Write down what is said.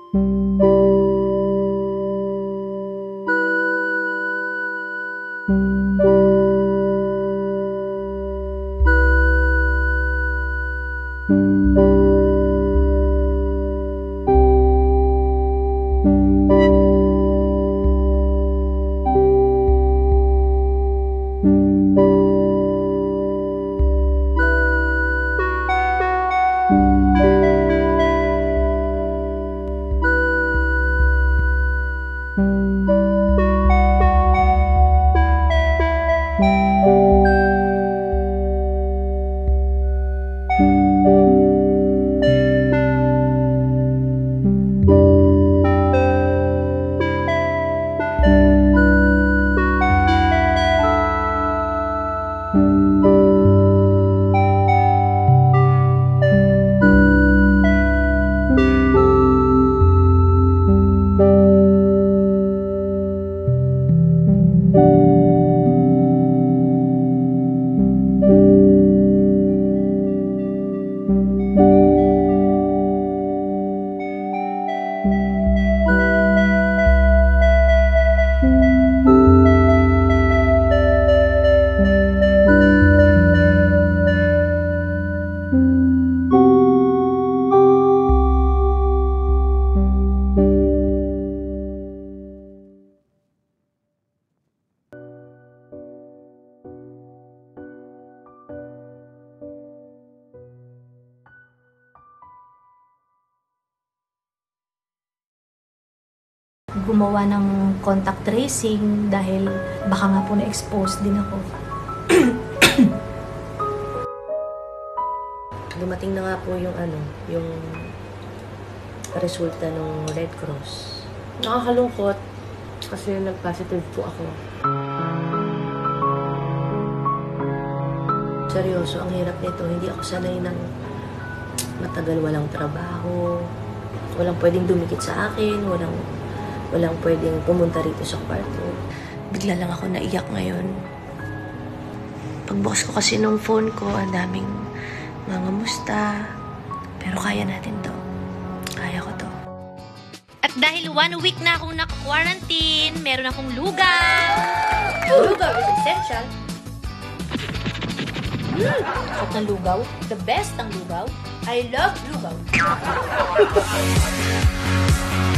Gumawa ng contact tracing dahil baka nga po na-expose din ako. Dumating na nga po yung yung resulta ng Red Cross. Nakakalungkot kasi nag-positive po ako. Seryoso, ang hirap nito. Hindi ako sanay ng matagal walang trabaho. Walang pwedeng dumikit sa akin. Walang pwedeng pumunta rito sa kwarto. Bigla lang ako naiyak ngayon. Pagbukas ko kasi nung phone ko, ang daming nangamusta. Pero kaya natin to. Kaya ko to. At dahil 1 week na akong naka-quarantine, meron akong lugaw. Lugaw is essential. Sarap ng lugaw. The best ang lugaw. I love lugaw.